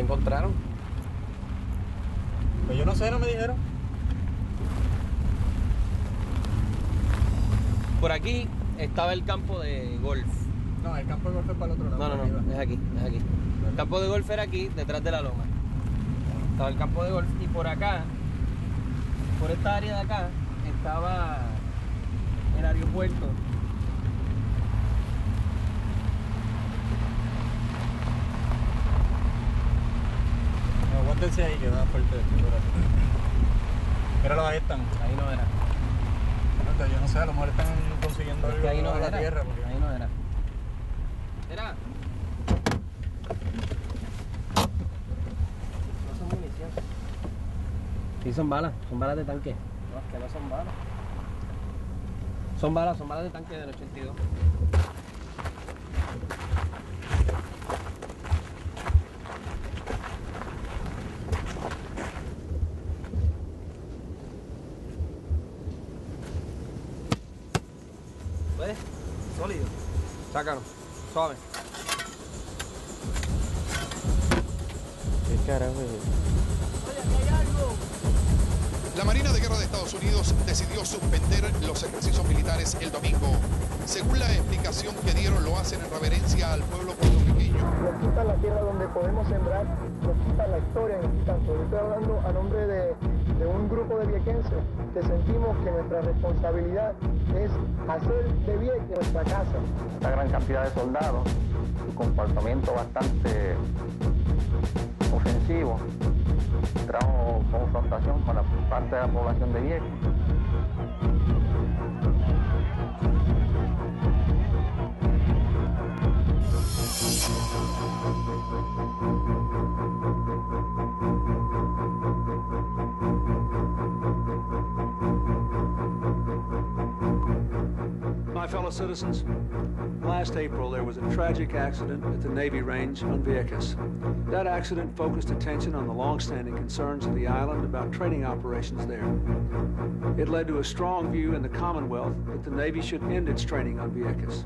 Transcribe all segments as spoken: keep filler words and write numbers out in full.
encontraron? Pues yo no sé, no me dijeron. Por aquí estaba el campo de golf. No, el campo de golf es para el otro lado. No, no, no, es aquí, es aquí. El campo de golf era aquí, detrás de la loma. Estaba el campo de golf y por acá, por esta área de acá, estaba el aeropuerto. No, aguántense ahí que va fuerte el corazón. Míralo, ahí están. Ahí no era. Yo no sé, a lo mejor están consiguiendo Es algo que ahí no de la era. tierra. Porque... Ahí no era. Era. No son municiones. Sí, son balas. Son balas de tanque. No, es que no son balas. Son balas, son balas de tanque del ochenta y dos. ¿Ves? Sólido. Sácalo. Suave. ¿Qué carajo es eso? Oye, aquí hay algo. La Marina de Guerra de Estados Unidos decidió suspender los ejercicios militares el domingo. Según la explicación que dieron, lo hacen en reverencia al pueblo puertorriqueño. Nos quitan la tierra donde podemos sembrar, nos quitan la historia, nos quitan todo. Yo estoy hablando a nombre de, de un grupo de viequenses que sentimos que nuestra responsabilidad es hacer de Vieques nuestra casa. Esta gran cantidad de soldados, su comportamiento bastante ofensivo, trajo confrontación con la parte de la población de Vieques. My fellow citizens, last April there was a tragic accident at the Navy range on Vieques. That accident focused attention on the long-standing concerns of the island about training operations there. It led to a strong view in the Commonwealth that the Navy should end its training on Vieques.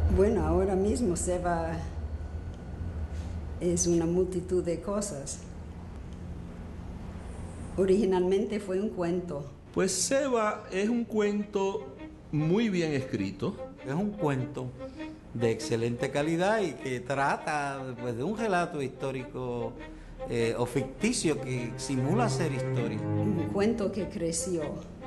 Bueno, ahora mismo Seba es una multitud de cosas. Originalmente fue un cuento. Pues Seba es un cuento muy bien escrito. Es un cuento de excelente calidad y que trata pues, de un relato histórico eh, o ficticio que simula ser historia. Un cuento que creció,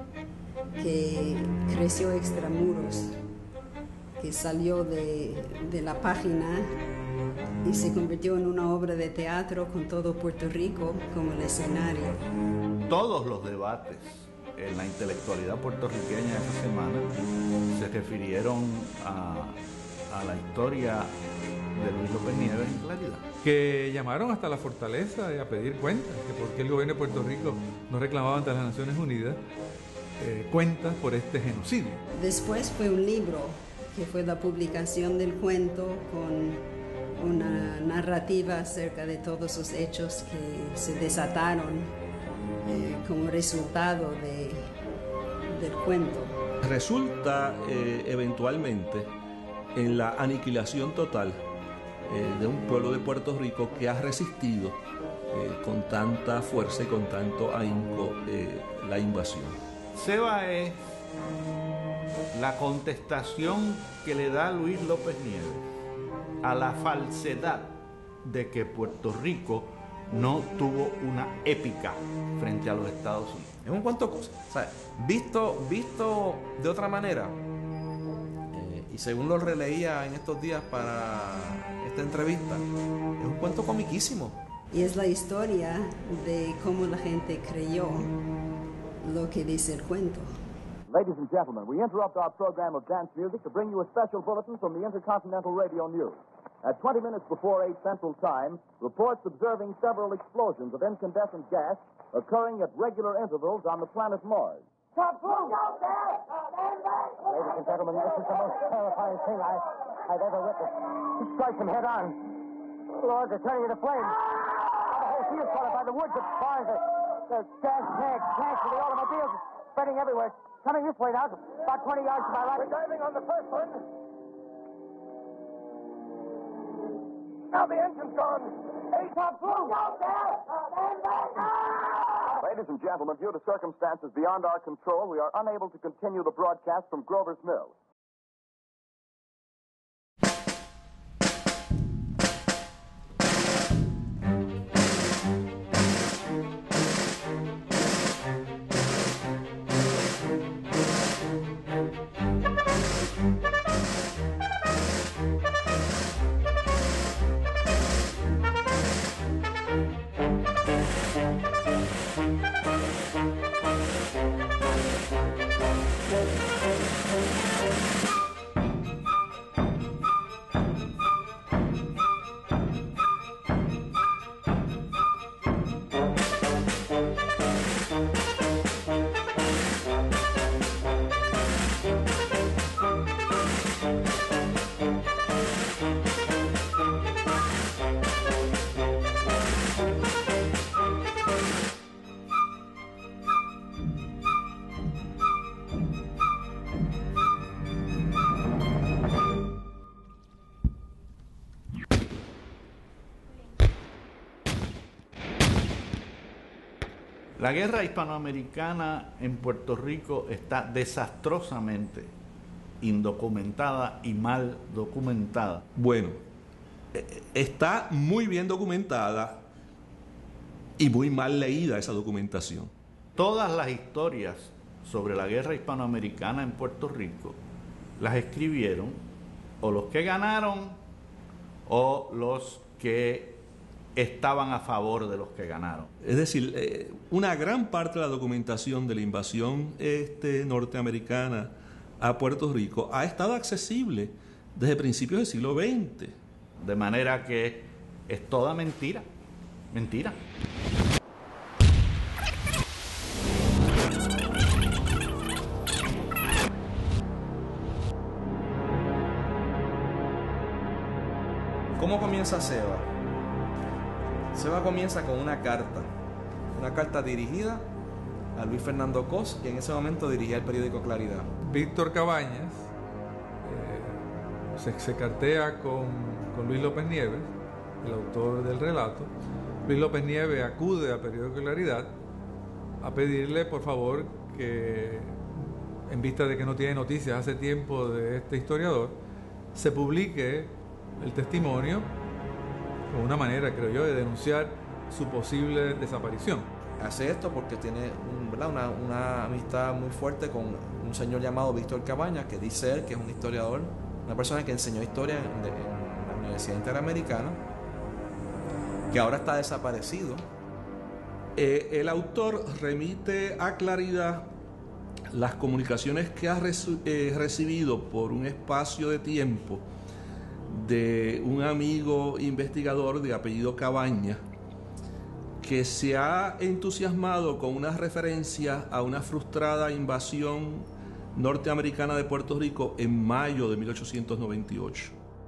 que creció extramuros, que salió de, de la página y se convirtió en una obra de teatro con todo Puerto Rico como el escenario. Todos los debates en la intelectualidad puertorriqueña esa semana se refirieron a, a la historia de Luis López Nieves en claridad. Que llamaron hasta la fortaleza y a pedir cuentas, que por qué el gobierno de Puerto Rico no reclamaba ante las Naciones Unidas eh, cuentas por este genocidio. Después fue un libro, que fue la publicación del cuento con una narrativa acerca de todos los hechos que se desataron Eh, como resultado de, del cuento. Resulta eh, eventualmente en la aniquilación total eh, de un pueblo de Puerto Rico que ha resistido eh, con tanta fuerza y con tanto ahínco eh, la invasión. Seba es la contestación que le da Luis López Nieves a la falsedad de que Puerto Rico no tuvo una épica frente a los Estados Unidos. Es un cuento cosa. O sea, visto, visto de otra manera, eh, y según lo releía en estos días para esta entrevista, es un cuento comiquísimo. Y es la historia de cómo la gente creyó lo que dice el cuento. Ladies and gentlemen, we interrupt our program of dance music to bring you a special bulletin from the Intercontinental Radio News. At twenty minutes before eight Central Time, reports observing several explosions of incandescent gas occurring at regular intervals on the planet Mars. Top Blue! Ladies and gentlemen, this is the most terrifying thing I, I've ever witnessed. He strikes him head on. Lord, they're turning into flames. The whole field's caught up by the woods, the barns, the, the gas tanks, tanks for the automobiles, spreading everywhere. Coming this way now, about twenty yards to my right. We're diving on the first one. Now the engine's gone. Hey, Top Blue! Go there! Stand back! Ladies and gentlemen, due to circumstances beyond our control, we are unable to continue the broadcast from Grover's Mill. La guerra hispanoamericana en Puerto Rico está desastrosamente indocumentada y mal documentada. Bueno, está muy bien documentada y muy mal leída esa documentación. Todas las historias sobre la guerra hispanoamericana en Puerto Rico las escribieron o los que ganaron o los que estaban a favor de los que ganaron. Es decir, eh, una gran parte de la documentación de la invasión este, norteamericana a Puerto Rico ha estado accesible desde principios del siglo veinte. De manera que es toda mentira, mentira. ¿Cómo comienza Seba? Seba comienza con una carta, una carta dirigida a Luis Fernando Cos, que en ese momento dirigía el periódico Claridad. Víctor Cabañas, eh, se, se cartea con, con Luis López Nieves, el autor del relato. Luis López Nieves acude a Periódico Claridad a pedirle, por favor, que en vista de que no tiene noticias hace tiempo de este historiador, se publique el testimonio como una manera, creo yo, de denunciar su posible desaparición. Hace esto porque tiene un, ¿verdad? Una, una amistad muy fuerte con un señor llamado Víctor Cabañas, que dice él que es un historiador, una persona que enseñó historia en, de, en la Universidad Interamericana, que ahora está desaparecido. Eh, el autor remite a Claridad las comunicaciones que ha resu- eh, recibido por un espacio de tiempo de un amigo investigador de apellido Cabañas, que se ha entusiasmado con una referencia a una frustrada invasión norteamericana de Puerto Rico en mayo de mil ochocientos noventa y ocho.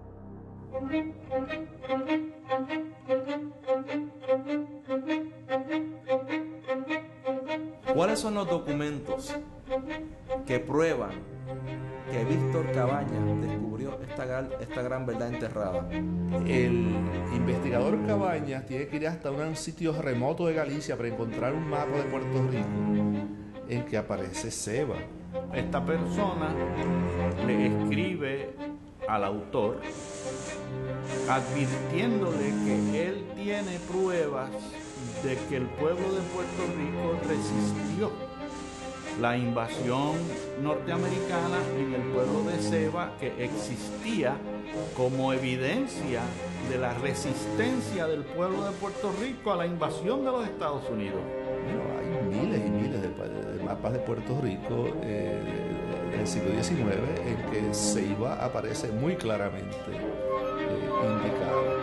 ¿Cuáles son los documentos que prueban que Víctor Cabañas descubrió esta gran, esta gran verdad enterrada? El investigador Cabañas tiene que ir hasta un sitio remoto de Galicia para encontrar un mapa de Puerto Rico en que aparece Ceiba. Esta persona le escribe al autor advirtiéndole que él tiene pruebas de que el pueblo de Puerto Rico resistió la invasión norteamericana en el pueblo de Ceiba, que existía como evidencia de la resistencia del pueblo de Puerto Rico a la invasión de los Estados Unidos. Bueno, hay miles y miles de, de mapas de Puerto Rico eh, del siglo diecinueve en que Ceiba aparece muy claramente eh, indicado.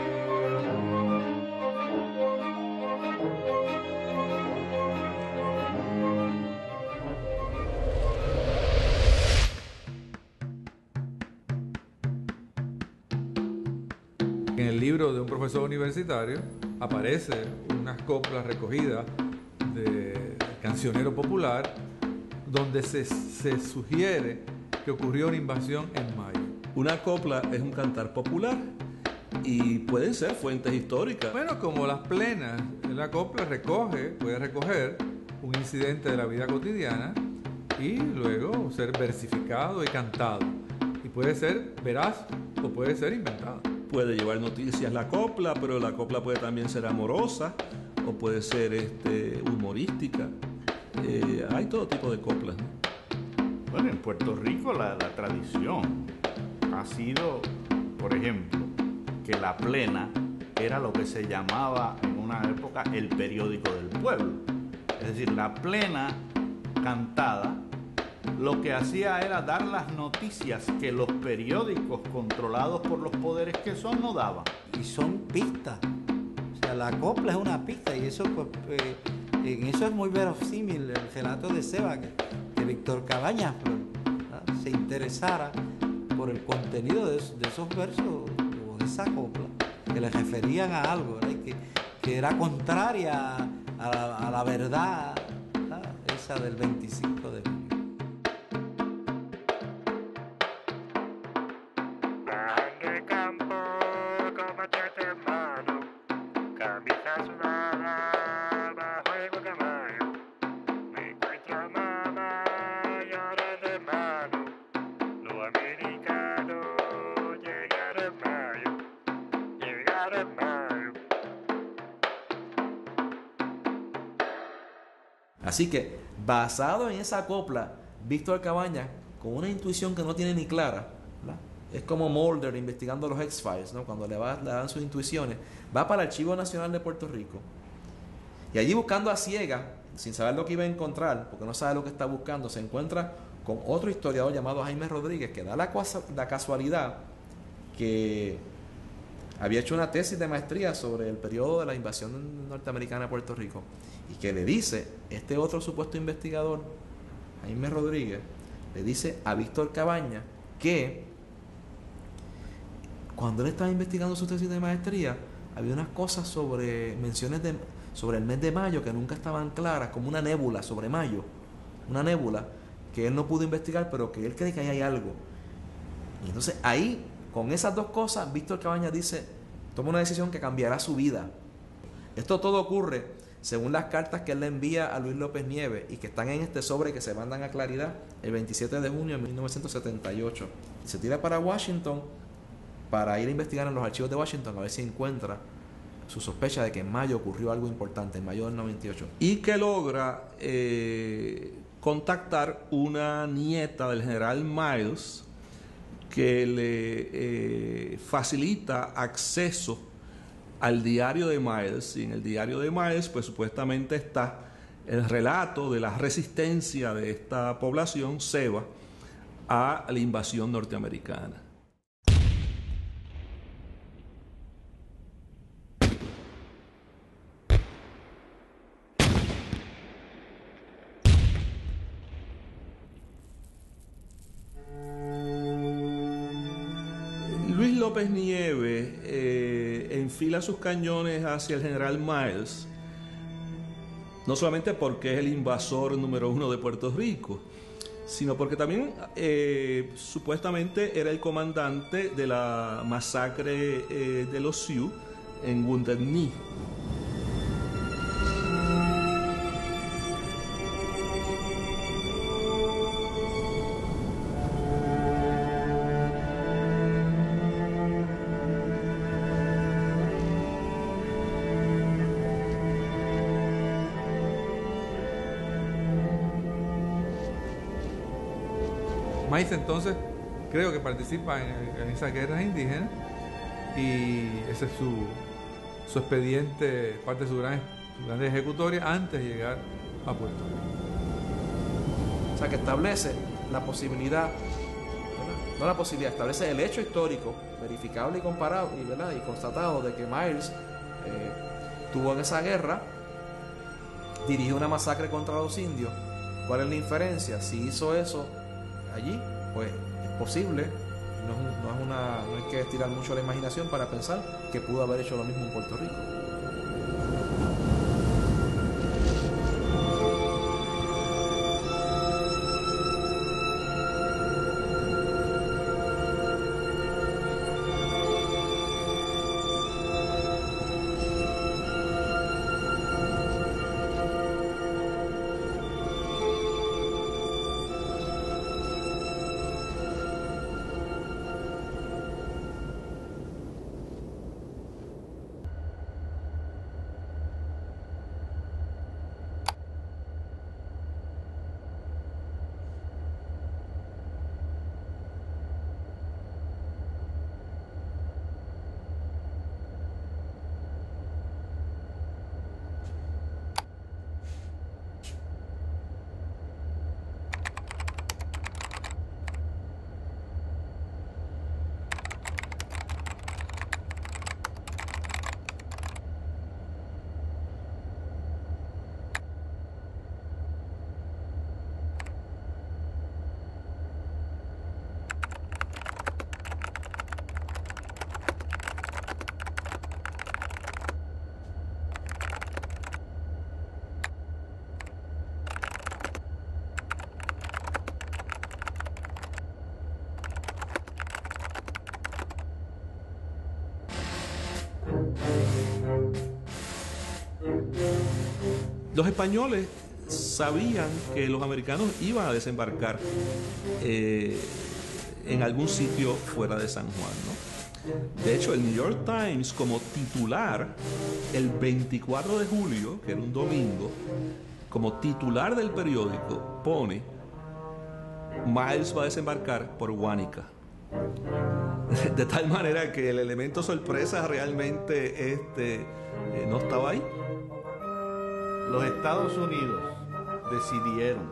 En el libro de un profesor universitario aparece unas coplas recogidas de cancionero popular donde se, se sugiere que ocurrió una invasión en mayo. Una copla es un cantar popular y pueden ser fuentes históricas. Bueno, como las plenas, la copla recoge, puede recoger un incidente de la vida cotidiana y luego ser versificado y cantado. Y puede ser veraz o puede ser inventado. Puede llevar noticias la copla, pero la copla puede también ser amorosa o puede ser este, humorística. Eh, hay todo tipo de coplas, ¿no? Bueno, en Puerto Rico la, la tradición ha sido, por ejemplo, que la plena era lo que se llamaba en una época el periódico del pueblo. Es decir, la plena cantada lo que hacía era dar las noticias que los periódicos controlados por los poderes que son no daban. Y son pistas. O sea, la copla es una pista y eso, eh, en eso es muy verosímil el relato de Ceiba, que, que Víctor Cabañas, ¿verdad?, se interesara por el contenido de, de esos versos o de esa copla, que le referían a algo, ¿verdad?, que, que era contraria a la, a la verdad, ¿verdad?, esa del veinticinco de mayo. Así que, basado en esa copla, Víctor Cabañas, con una intuición que no tiene ni clara, ¿verdad?, es como Mulder investigando los X-Files, ¿no?, cuando le, va, le dan sus intuiciones, va para el Archivo Nacional de Puerto Rico y allí, buscando a ciegas, sin saber lo que iba a encontrar, porque no sabe lo que está buscando, se encuentra con otro historiador llamado Jaime Rodríguez, que da la, la casualidad que había hecho una tesis de maestría sobre el periodo de la invasión norteamericana a Puerto Rico, y que le dice, este otro supuesto investigador, Jaime Rodríguez, le dice a Víctor Cabañas que cuando él estaba investigando su tesis de maestría, había unas cosas sobre menciones de, sobre el mes de mayo que nunca estaban claras, como una nébula sobre mayo, una nébula que él no pudo investigar, pero que él cree que ahí hay algo. Y entonces ahí Con esas dos cosas, Víctor Cabañas dice, toma una decisión que cambiará su vida. Esto todo ocurre según las cartas que él le envía a Luis López Nieves y que están en este sobre que se mandan a Claridad el veintisiete de junio de mil novecientos setenta y ocho. Se tira para Washington para ir a investigar en los archivos de Washington a ver si encuentra su sospecha de que en mayo ocurrió algo importante, en mayo del noventa y ocho. Y que logra eh, contactar una nieta del general Miles que le eh, facilita acceso al diario de Miles, y en el diario de Miles pues supuestamente está el relato de la resistencia de esta población ceba a la invasión norteamericana. Luis López Nieves eh, enfila sus cañones hacia el general Miles, no solamente porque es el invasor número uno de Puerto Rico, sino porque también eh, supuestamente era el comandante de la masacre eh, de los Sioux en Wounded Knee. Miles entonces creo que participa en, en esas guerras indígenas y ese es su, su expediente, parte de su gran, su gran ejecutoria antes de llegar a Puerto Rico. O sea que establece la posibilidad, ¿verdad? No la posibilidad, establece el hecho histórico verificable y comparable, ¿verdad? Y constatado de que Miles eh, tuvo en esa guerra, dirigió una masacre contra los indios. ¿Cuál es la inferencia? Si hizo eso allí, pues es posible, no, es, no, es una, no hay que estirar mucho la imaginación para pensar que pudo haber hecho lo mismo en Puerto Rico. Los españoles sabían que los americanos iban a desembarcar eh, en algún sitio fuera de San Juan, ¿no? De hecho, el New York Times, como titular, el veinticuatro de julio, que era un domingo, como titular del periódico, pone: Miles va a desembarcar por Guánica. De tal manera que el elemento sorpresa realmente este, eh, no estaba ahí. Los Estados Unidos decidieron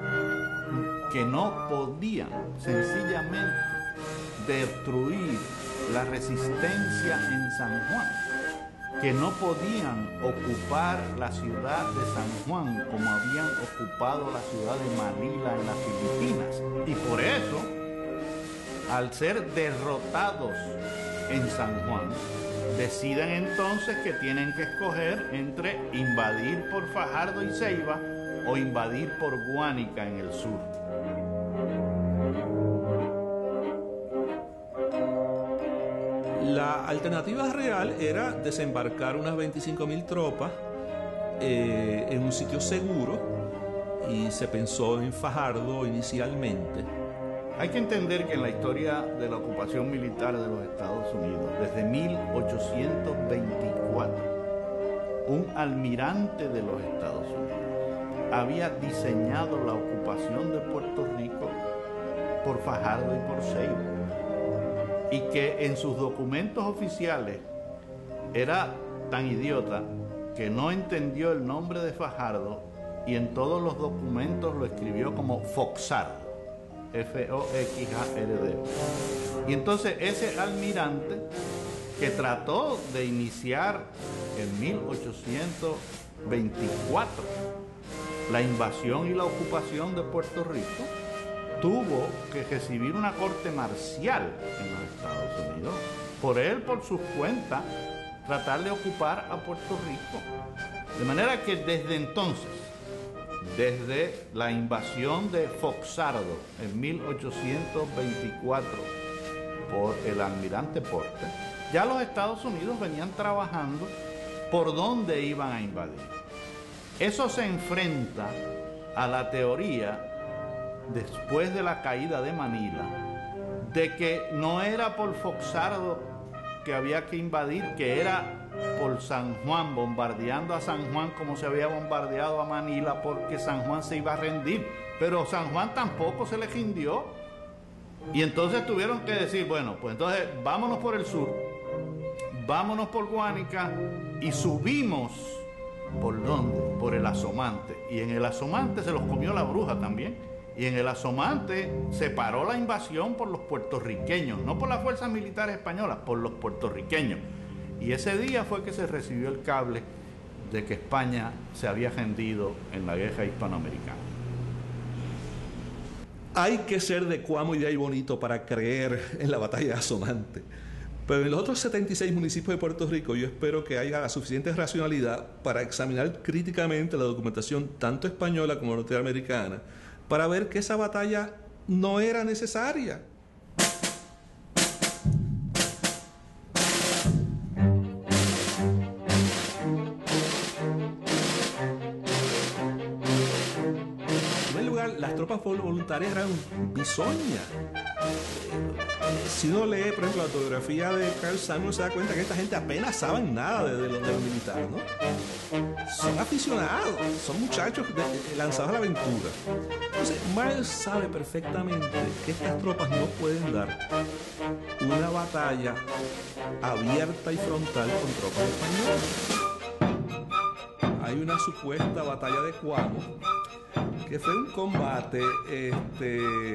que no podían sencillamente destruir la resistencia en San Juan, que no podían ocupar la ciudad de San Juan como habían ocupado la ciudad de Manila en las Filipinas. Y por eso, al ser derrotados en San Juan, deciden entonces que tienen que escoger entre invadir por Fajardo y Ceiba o invadir por Guánica en el sur. alternativa real era desembarcar unas veinticinco mil tropas eh, en un sitio seguro, y se pensó en Fajardo inicialmente. Hay que entender que en la historia de la ocupación militar de los Estados Unidos, desde mil ochocientos veinticuatro, un almirante de los Estados Unidos había diseñado la ocupación de Puerto Rico por Fajardo y por Seibo, y que en sus documentos oficiales era tan idiota que no entendió el nombre de Fajardo y en todos los documentos lo escribió como Foxardo, F O X A R D O. Y entonces ese almirante, que trató de iniciar en mil ochocientos veinticuatro la invasión y la ocupación de Puerto Rico, tuvo que recibir una corte marcial en los Estados Unidos, por él, por sus cuentas, tratar de ocupar a Puerto Rico. De manera que desde entonces, desde la invasión de Foxardo en mil ochocientos veinticuatro por el almirante Porter, ya los Estados Unidos venían trabajando por dónde iban a invadir. Eso se enfrenta a la teoría, después de la caída de Manila, de que no era por Foxardo que había que invadir, que era por San Juan, bombardeando a San Juan como se había bombardeado a Manila, porque San Juan se iba a rendir. Pero San Juan tampoco se le rindió. Y entonces tuvieron que decir, bueno, pues entonces vámonos por el sur, vámonos por Guánica y subimos, ¿por dónde? Por el Asomante. Y en el Asomante se los comió la bruja también. Y en el Asomante se paró la invasión por los puertorriqueños, no por las fuerzas militares españolas, por los puertorriqueños. Y ese día fue que se recibió el cable de que España se había rendido en la guerra hispanoamericana. Hay que ser de Cuamo y de Aybonito para creer en la batalla de Asomante. Pero en los otros setenta y seis municipios de Puerto Rico yo espero que haya la suficiente racionalidad para examinar críticamente la documentación tanto española como norteamericana, para ver que esa batalla no era necesaria. En primer lugar, las tropas voluntarias eran bisoñas. Si uno lee, por ejemplo, la autobiografía de Carl Samuel, se da cuenta que esta gente apenas saben nada de, de, lo, de lo militar, ¿no? Son aficionados, son muchachos de, de, lanzados a la aventura. Entonces, Miles sabe perfectamente que estas tropas no pueden dar una batalla abierta y frontal con tropas españolas. Hay una supuesta batalla de Cuamo, que fue un combate este,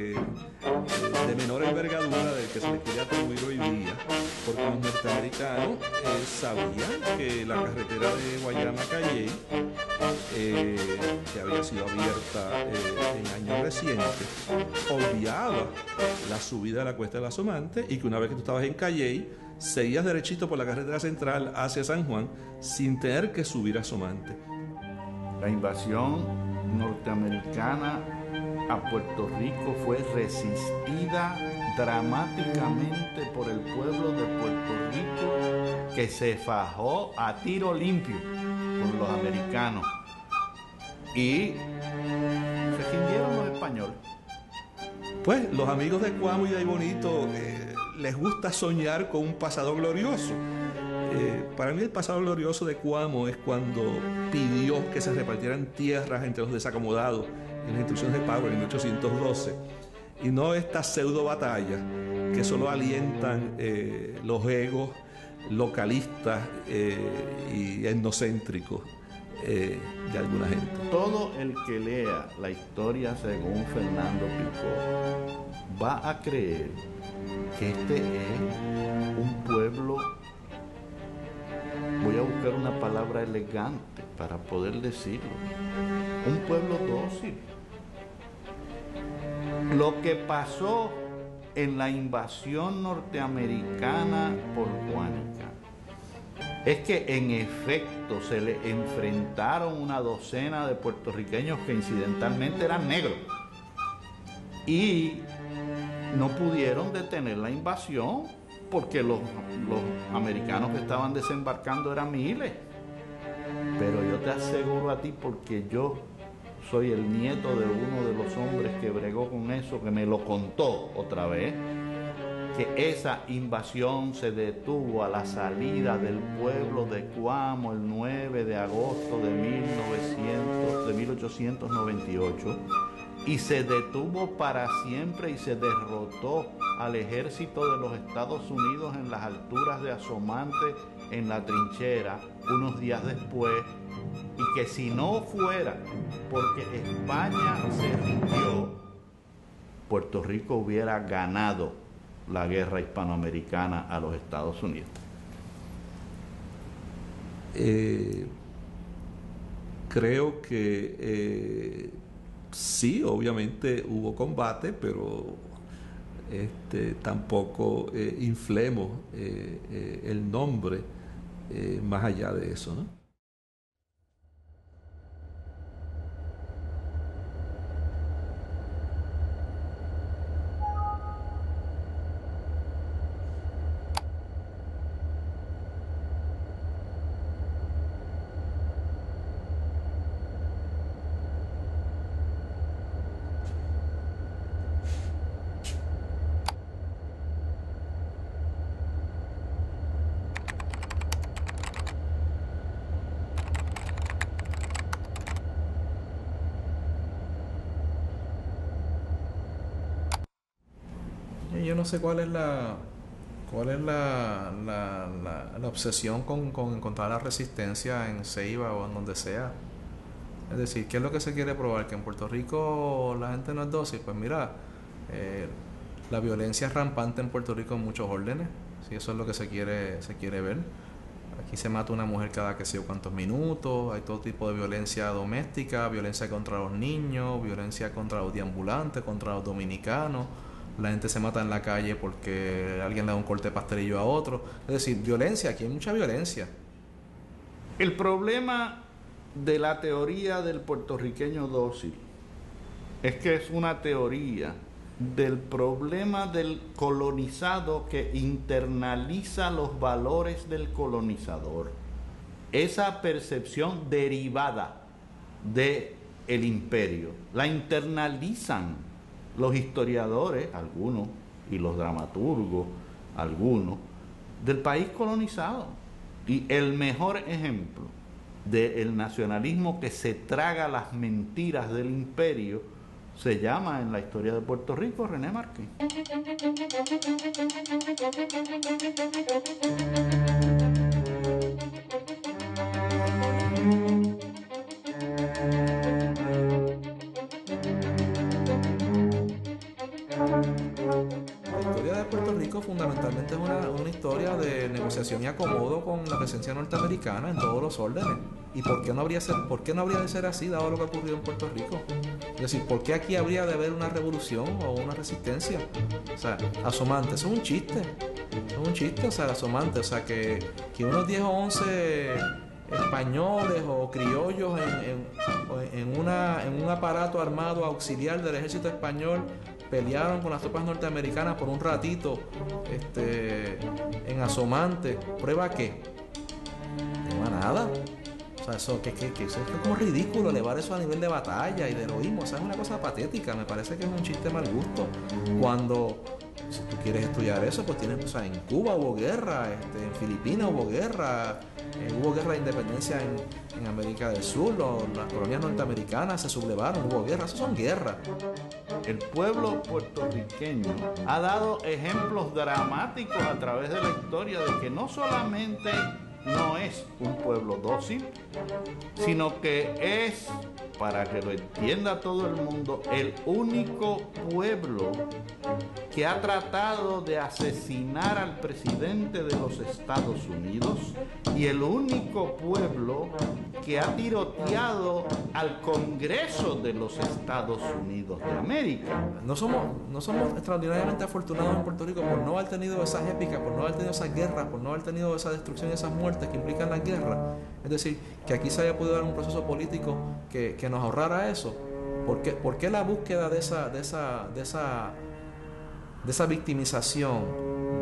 de menor envergadura del que se le quiere atribuir hoy día, porque los norteamericanos eh, sabían que la carretera de Guayama a Calley, eh, que había sido abierta eh, en años recientes, obviaba la subida de la cuesta del Asomante, y que una vez que tú estabas en Calley, seguías derechito por la carretera central hacia San Juan sin tener que subir a Asomante. La invasión norteamericana a Puerto Rico fue resistida dramáticamente por el pueblo de Puerto Rico, que se fajó a tiro limpio por los americanos y se rindieron los españoles. Pues los amigos de Cuamo y de Aybonito eh, les gusta soñar con un pasado glorioso. Eh, para mí el pasado glorioso de Cuamo es cuando pidió que se repartieran tierras entre los desacomodados en las instrucciones de Powell en mil ochocientos doce, y no estas pseudo batallas que solo alientan eh, los egos localistas eh, y etnocéntricos eh, de alguna gente. Todo el que lea la historia según Fernando Picó va a creer que este es un pueblo, voy a buscar una palabra elegante para poder decirlo, un pueblo dócil. Lo que pasó en la invasión norteamericana por Guánica es que en efecto se le enfrentaron una docena de puertorriqueños que incidentalmente eran negros y no pudieron detener la invasión porque los, los americanos que estaban desembarcando eran miles. Pero yo te aseguro a ti, porque yo soy el nieto de uno de los hombres que bregó con eso, que me lo contó otra vez, que esa invasión se detuvo a la salida del pueblo de Cuamo el nueve de agosto de mil ochocientos noventa y ocho y se detuvo para siempre y se derrotó al ejército de los Estados Unidos en las alturas de Asomante, en la trinchera, unos días después, y que si no fuera porque España se rindió, Puerto Rico hubiera ganado la guerra hispanoamericana a los Estados Unidos. Eh, creo que eh, sí, obviamente hubo combate, pero este, tampoco eh, inflemos eh, eh, el nombre eh, más allá de eso, ¿no? Yo no sé cuál es la cuál es la, la, la, la obsesión con, con encontrar la resistencia en Ceiba o en donde sea. Es decir, ¿qué es lo que se quiere probar? ¿Que en Puerto Rico la gente no es dócil? Pues mira, eh, la violencia es rampante en Puerto Rico en muchos órdenes. Si eso es lo que se quiere, se quiere ver. Aquí se mata una mujer cada que sé yo cuántos minutos, hay todo tipo de violencia doméstica, violencia contra los niños, violencia contra los deambulantes, contra los dominicanos. La gente se mata en la calle porque alguien le da un corte de pastelillo a otro. Es decir, violencia, aquí hay mucha violencia. El problema de la teoría del puertorriqueño dócil es que es una teoría del problema del colonizado que internaliza los valores del colonizador. Esa percepción derivada del imperio la internalizan los historiadores, algunos, y los dramaturgos, algunos, del país colonizado. Y el mejor ejemplo del nacionalismo que se traga las mentiras del imperio se llama en la historia de Puerto Rico René Marquis. La historia de Puerto Rico fundamentalmente es una, una historia de negociación y acomodo con la presencia norteamericana en todos los órdenes. ¿Y por qué no habría, ser, por qué no habría de ser así dado lo que ocurrió en Puerto Rico? Es decir, ¿por qué aquí habría de haber una revolución o una resistencia? O sea, Asomante, eso es un chiste. Eso es un chiste, o sea, Asomante, o sea, que, que unos diez o once españoles o criollos en, en, en, una, en un aparato armado auxiliar del ejército español pelearon con las tropas norteamericanas por un ratito este, en Asomante. ¿Prueba qué? No va nada. O sea, eso, que, que, que, eso es como ridículo elevar eso a nivel de batalla y de heroísmo. O sea, es una cosa patética. Me parece que es un chiste mal gusto. Cuando, si tú quieres estudiar eso, pues tienes, o sea, en Cuba hubo guerra, este, en Filipinas hubo guerra, eh, hubo guerra de independencia en, en América del Sur, los, las colonias norteamericanas se sublevaron, hubo guerra. Eso son guerras. El pueblo puertorriqueño ha dado ejemplos dramáticos a través de la historia de que no solamente no es un pueblo dócil, sino que es, para que lo entienda todo el mundo, el único pueblo que ha tratado de asesinar al presidente de los Estados Unidos y el único pueblo que ha tiroteado al Congreso de los Estados Unidos de América. No somos, no somos extraordinariamente afortunados en Puerto Rico por no haber tenido esas épicas, por no haber tenido esas guerras, por no haber tenido esa destrucción y esas muertes que implican las guerras. Es decir, que aquí se haya podido dar un proceso político que, que nos ahorrara eso. ¿Por qué, por qué la búsqueda de esa, de esa, de esa, de esa victimización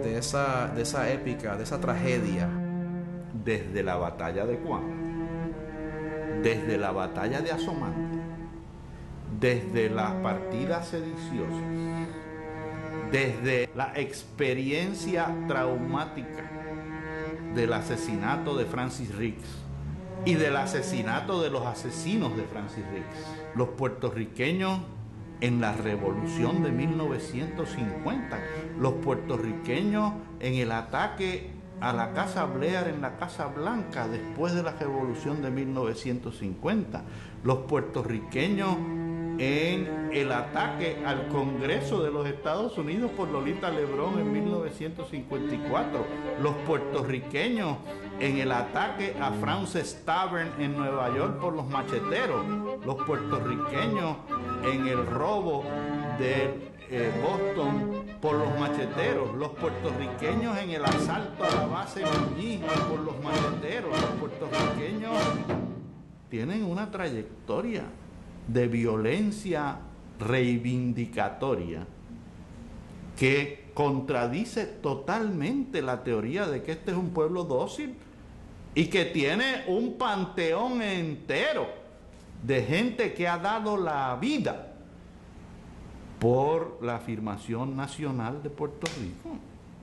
de esa, de esa épica, de esa tragedia. Desde la batalla de Cuamo, desde la batalla de Asomante, desde las partidas sediciosas, desde la experiencia traumática del asesinato de Francis Rix y del asesinato de los asesinos de Francis Rix, los puertorriqueños en la revolución de mil novecientos cincuenta, los puertorriqueños en el ataque a la Casa Blair en la Casa Blanca después de la revolución de mil novecientos cincuenta, los puertorriqueños en el ataque al Congreso de los Estados Unidos por Lolita Lebrón en mil novecientos cincuenta y cuatro, los puertorriqueños en el ataque a Frances Tavern en Nueva York por los macheteros, los puertorriqueños en el robo de eh, Boston por los macheteros, los puertorriqueños en el asalto a la base Muñiz por los macheteros, los puertorriqueños tienen una trayectoria de violencia reivindicatoria que contradice totalmente la teoría de que este es un pueblo dócil y que tiene un panteón entero de gente que ha dado la vida por la afirmación nacional de Puerto Rico.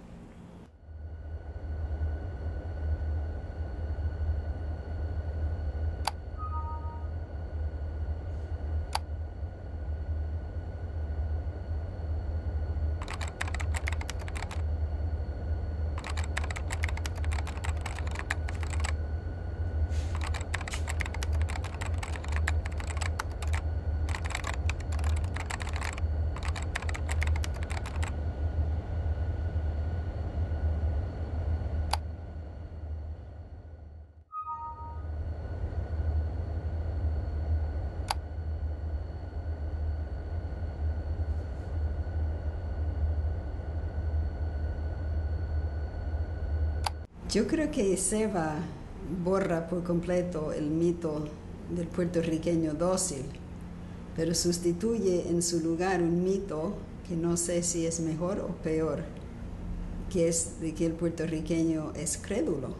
Yo creo que Seva borra por completo el mito del puertorriqueño dócil, pero sustituye en su lugar un mito que no sé si es mejor o peor, que es de que el puertorriqueño es crédulo.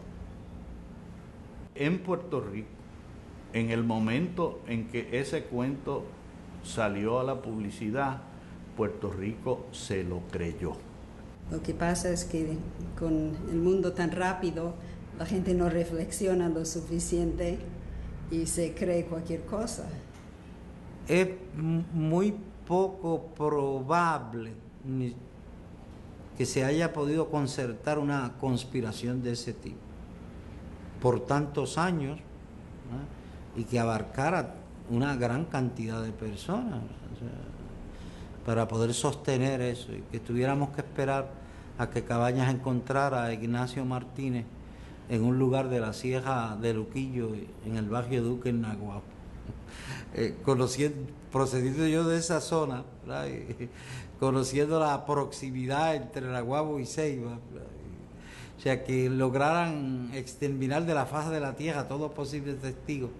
En Puerto Rico, en el momento en que ese cuento salió a la publicidad, Puerto Rico se lo creyó. Lo que pasa es que con el mundo tan rápido, la gente no reflexiona lo suficiente y se cree cualquier cosa. Es muy poco probable que se haya podido concertar una conspiración de ese tipo por tantos años, ¿no? Y que abarcara una gran cantidad de personas, o sea, para poder sostener eso, y que tuviéramos que esperar a que Cabañas encontrara a Ignacio Martínez en un lugar de la Sierra de Luquillo, en el barrio Duque, en Naguabo. Eh, conociendo, procediendo yo de esa zona, y, conociendo la proximidad entre Naguabo y Ceiba, o sea, que lograran exterminar de la faz de la tierra todos posibles testigos,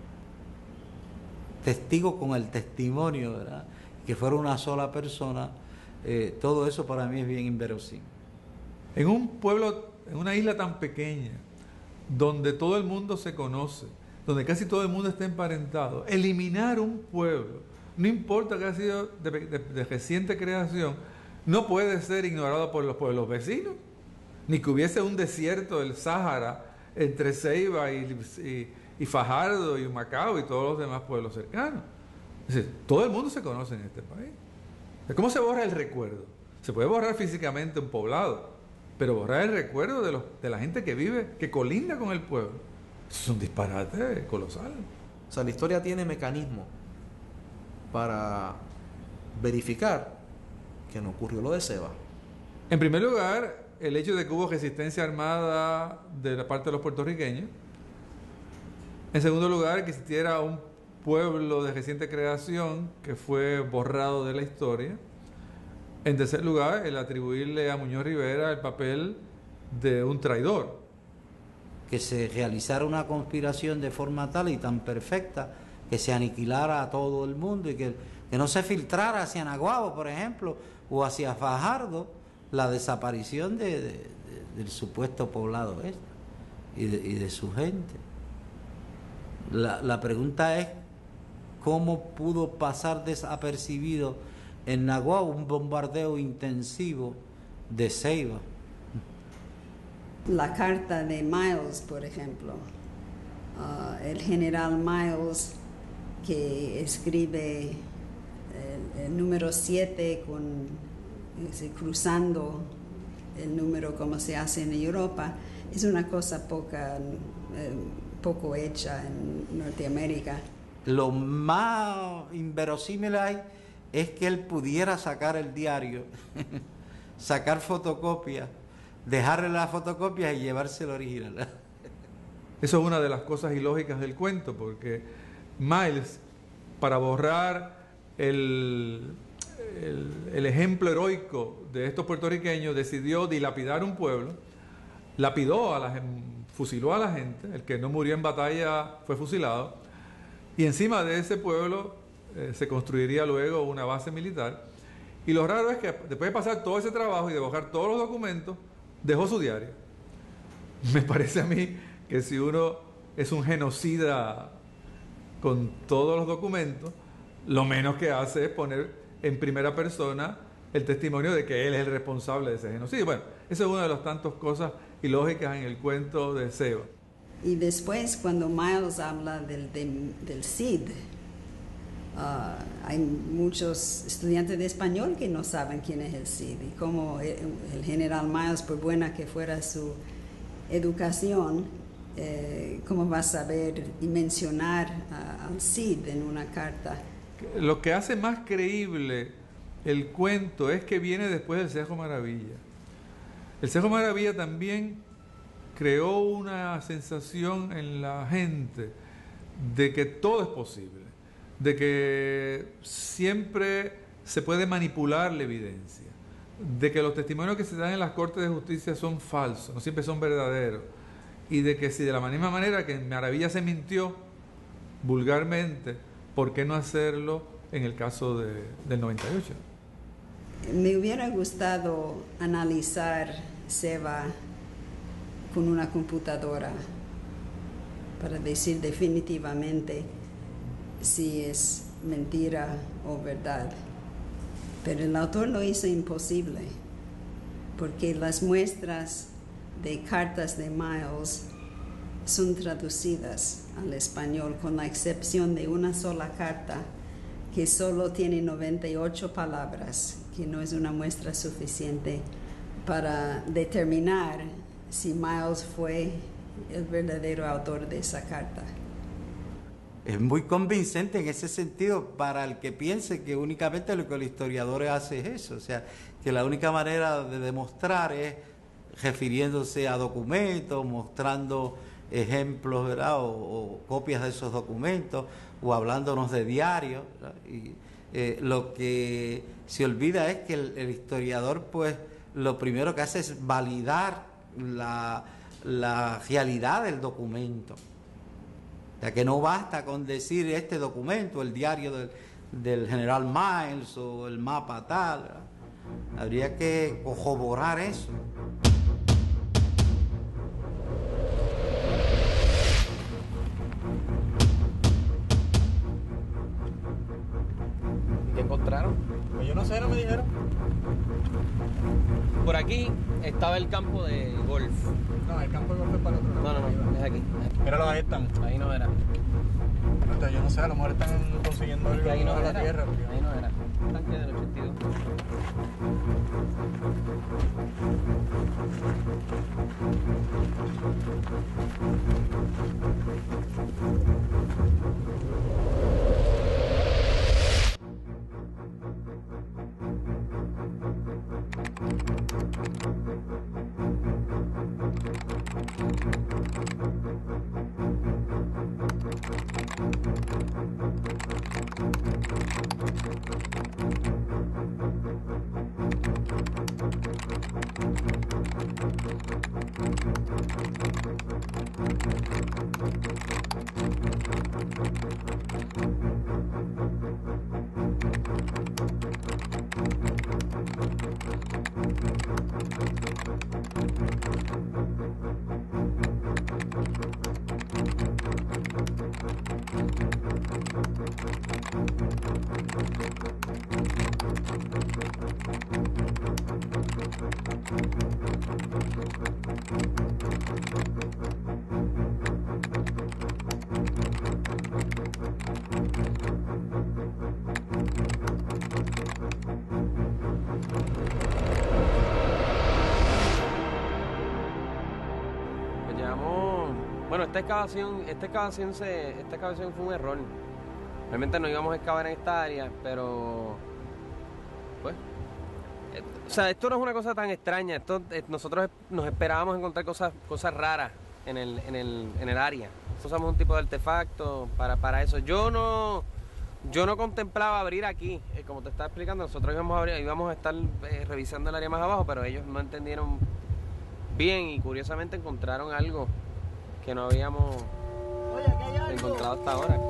testigos con el testimonio, ¿verdad?, que fuera una sola persona, eh, todo eso para mí es bien inverosímil. En un pueblo, en una isla tan pequeña, donde todo el mundo se conoce, donde casi todo el mundo está emparentado, eliminar un pueblo, no importa que haya sido de, de, de reciente creación, no puede ser ignorado por los pueblos vecinos, ni que hubiese un desierto del Sáhara entre Ceiba y, y, y Fajardo y Macao y todos los demás pueblos cercanos. Es decir, todo el mundo se conoce en este país. ¿Cómo se borra el recuerdo? Se puede borrar físicamente un poblado, pero borrar el recuerdo de, los, de la gente que vive, que colinda con el pueblo, eso es un disparate colosal. O sea, la historia tiene mecanismos para verificar que no ocurrió lo de Seva. En primer lugar, el hecho de que hubo resistencia armada de la parte de los puertorriqueños. En segundo lugar, que existiera un pueblo de reciente creación que fue borrado de la historia. En tercer lugar, el atribuirle a Muñoz Rivera el papel de un traidor. Que se realizara una conspiración de forma tal y tan perfecta que se aniquilara a todo el mundo y que, que no se filtrara hacia Naguabo, por ejemplo, o hacia Fajardo, la desaparición de, de, de, del supuesto poblado este y de, y de su gente. La, la pregunta es cómo pudo pasar desapercibido en Naguao un bombardeo intensivo de Ceiba. La carta de Miles, por ejemplo, uh, el general Miles que escribe el, el número siete con, ese, cruzando el número como se hace en Europa, es una cosa poca, eh, poco hecha en Norteamérica. Lo más inverosímil hay es que él pudiera sacar el diario, sacar fotocopias, dejarle las fotocopias y llevarse el original. Eso es una de las cosas ilógicas del cuento, porque Miles, para borrar el, el, el ejemplo heroico de estos puertorriqueños, decidió dilapidar un pueblo, lapidó a la gente, fusiló a la gente, el que no murió en batalla fue fusilado, y encima de ese pueblo eh, se construiría luego una base militar. Y lo raro es que después de pasar todo ese trabajo y de borrar todos los documentos, dejó su diario. Me parece a mí que si uno es un genocida con todos los documentos, lo menos que hace es poner en primera persona el testimonio de que él es el responsable de ese genocidio. Bueno, esa es una de las tantas cosas ilógicas en el cuento de Ceiba. Y después, cuando Miles habla del, del, del C I D, uh, hay muchos estudiantes de español que no saben quién es el C I D. Y como el, el general Miles, por buena que fuera su educación, eh, ¿cómo va a saber y mencionar uh, al C I D en una carta? Lo que hace más creíble el cuento es que viene después del Cerro Maravilla. El Cerro Maravilla también creó una sensación en la gente de que todo es posible, de que siempre se puede manipular la evidencia, de que los testimonios que se dan en las cortes de justicia son falsos, no siempre son verdaderos, y de que si de la misma manera que en Maravilla se mintió vulgarmente, ¿por qué no hacerlo en el caso de, del noventa y ocho? Me hubiera gustado analizar Ceiba con una computadora para decir definitivamente si es mentira o verdad. Pero el autor lo hizo imposible, porque las muestras de cartas de Miles son traducidas al español, con la excepción de una sola carta que solo tiene noventa y ocho palabras, que no es una muestra suficiente para determinar si Miles fue el verdadero autor de esa carta. Es muy convincente en ese sentido para el que piense que únicamente lo que los historiadores hacen es eso, o sea, que la única manera de demostrar es refiriéndose a documentos, mostrando ejemplos, ¿verdad? O, o copias de esos documentos, o hablándonos de diarios, ¿verdad? Y eh, lo que se olvida es que el, el historiador, pues, lo primero que hace es validar la, la realidad del documento. O sea, que no basta con decir este documento, el diario del, del general Miles o el mapa tal, ¿verdad? Habría que corroborar eso. ¿Qué encontraron? Pues yo no sé, no me dijeron. Por aquí estaba el campo de golf. No, el campo de golf es para el otro lado. No, no, no, es aquí. Míralo, ahí están. Ahí no era. Entonces, yo no sé, a lo mejor están consiguiendo Es que ahí no a la era. tierra. Porque... Ahí no era. Un tanque del ochenta y dos. Pues llevamos, bueno, esta excavación, esta excavación se, esta excavación fue un error. Realmente no íbamos a excavar en esta área, pero pues, eh, o sea, esto no es una cosa tan extraña. Esto, eh, nosotros nos esperábamos encontrar cosas, cosas raras en el, en el, en el área. Nosotros usamos un tipo de artefacto para, para eso. Yo no, yo no contemplaba abrir aquí, eh, como te estaba explicando. Nosotros íbamos a, abrir, íbamos a estar eh, revisando el área más abajo, pero ellos no entendieron bien y curiosamente encontraron algo que no habíamos encontrado hasta ahora.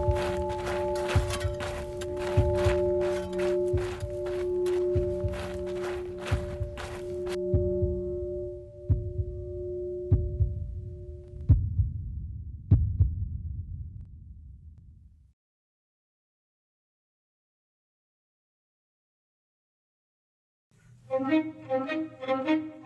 Thank you.